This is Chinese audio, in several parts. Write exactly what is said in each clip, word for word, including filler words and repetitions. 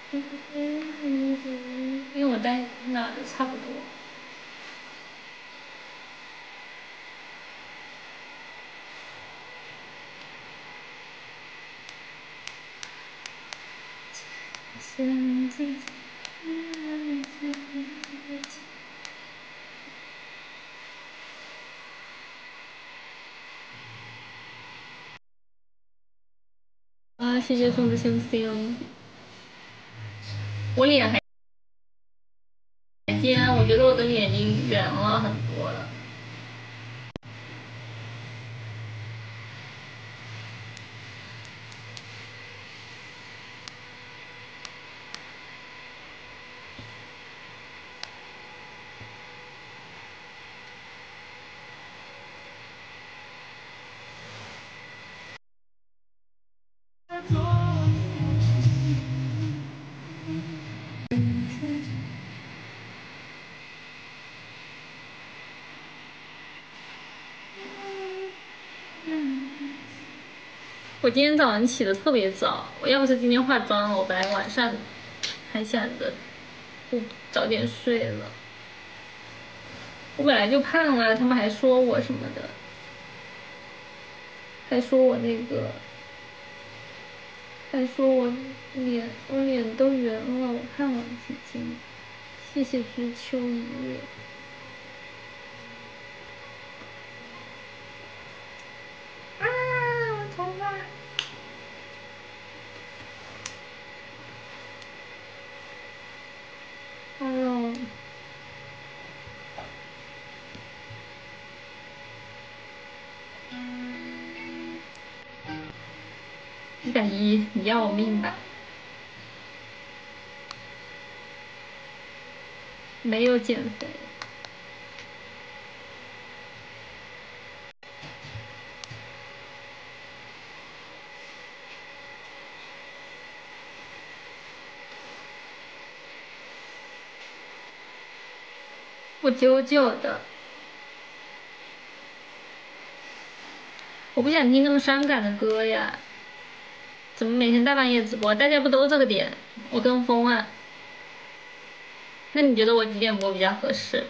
因为我带哪的差不多。啊，谢谢送的星星。我脸还尖，我觉得我的脸已经圆了很多了。我今天早上起的特别早，我要不是今天化妆了，我本来晚上还想着不早点睡了。我本来就胖了，他们还说我什么的，还说我那个，还说我脸我脸都圆了，我看我自己。谢谢知秋一月。啊，我头发！哎呦！一百一，你要我命吧？没有减肥。我九九的。我不想听那么伤感的歌呀。怎么每天大半夜直播？大家不都这个点？我跟风啊。那你觉得我几点播比较合适？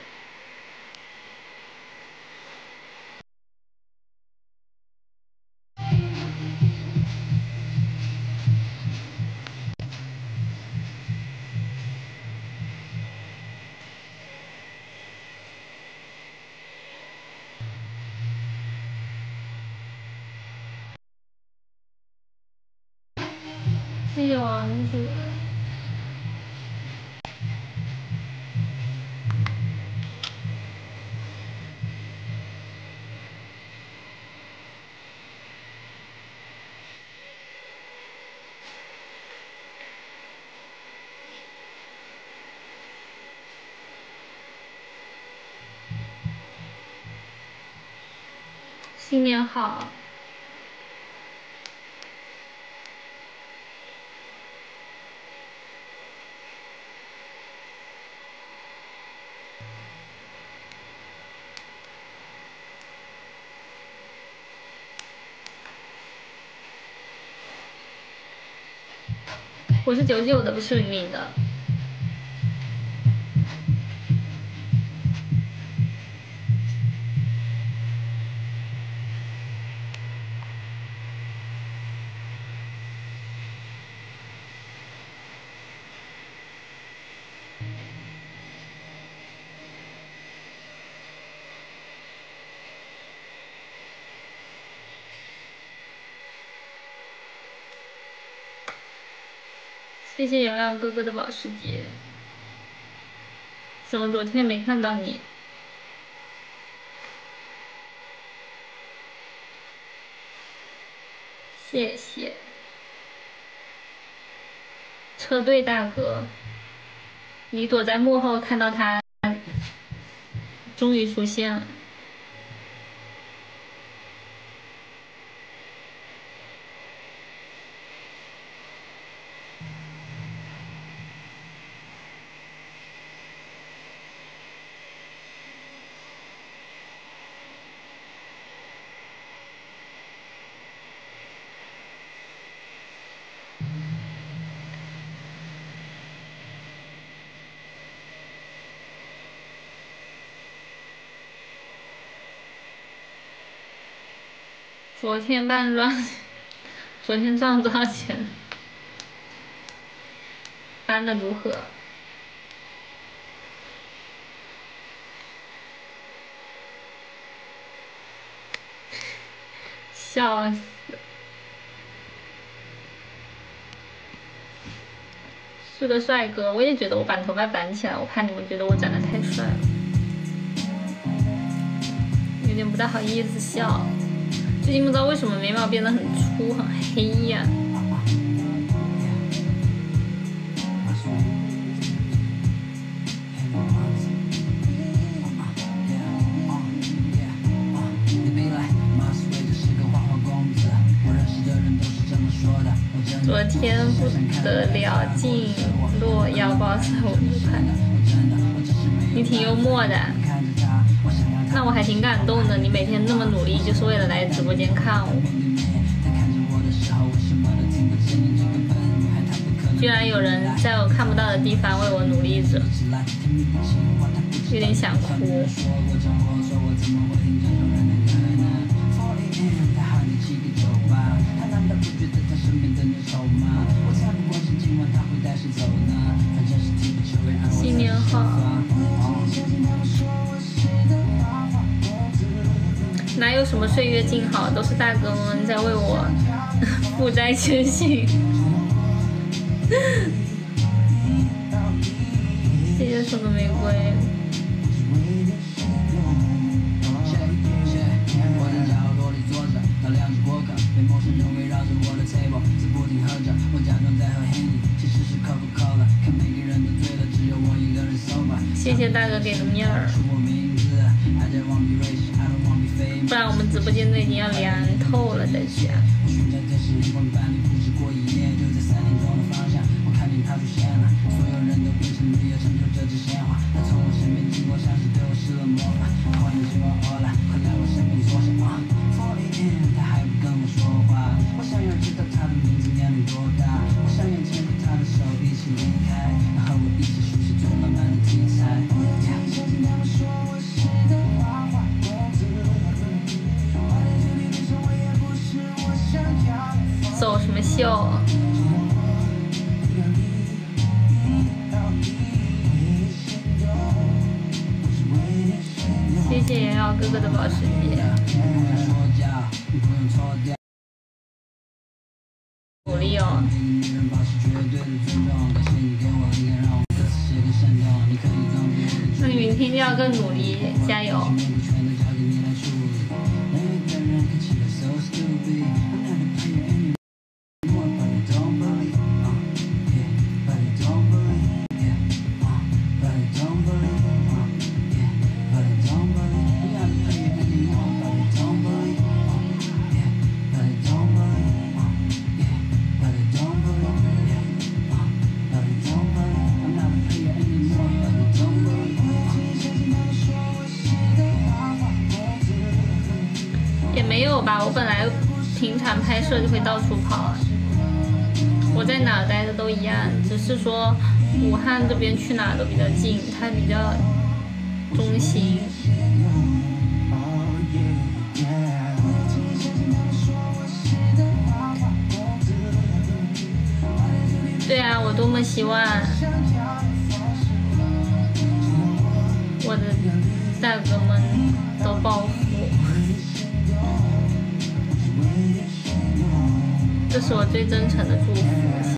谢谢王子。新年好。我是九九的，不是零零的。谢谢洋洋哥哥的保时捷。怎么昨天没看到你？谢谢。车队大哥，你躲在幕后看到他终于出现了。 昨天办赚，昨天赚了多少钱？搬的如何？笑死！是个帅哥，我也觉得我把头发绑起来，我怕你们觉得我长得太帅了，有点不太好意思笑。最近不知道为什么眉毛变得很粗很黑呀、啊。昨天不得了，进洛阳包菜我不看，你挺幽默的，那我还挺感动的。你每天那么努力，就是为了来直播間看我。居然有人在我看不到的地方为我努力着，有点想哭。新年好！哪有什么岁月静好，都是大哥们在为我负债前行。谢谢送的玫瑰。谢谢大哥给的面儿，不然我们直播间都已经要凉透了，大家。走什么秀？谢谢瑶瑶哥哥的保时捷。努力哦！那你明天就要更努力，加油！也没有吧，我本来平常拍摄就会到处跑，我在哪待的都一样，只是说武汉这边去哪都比较近，它比较中心。对啊，我多么希望我的大哥们都暴富。这是我最真诚的祝福。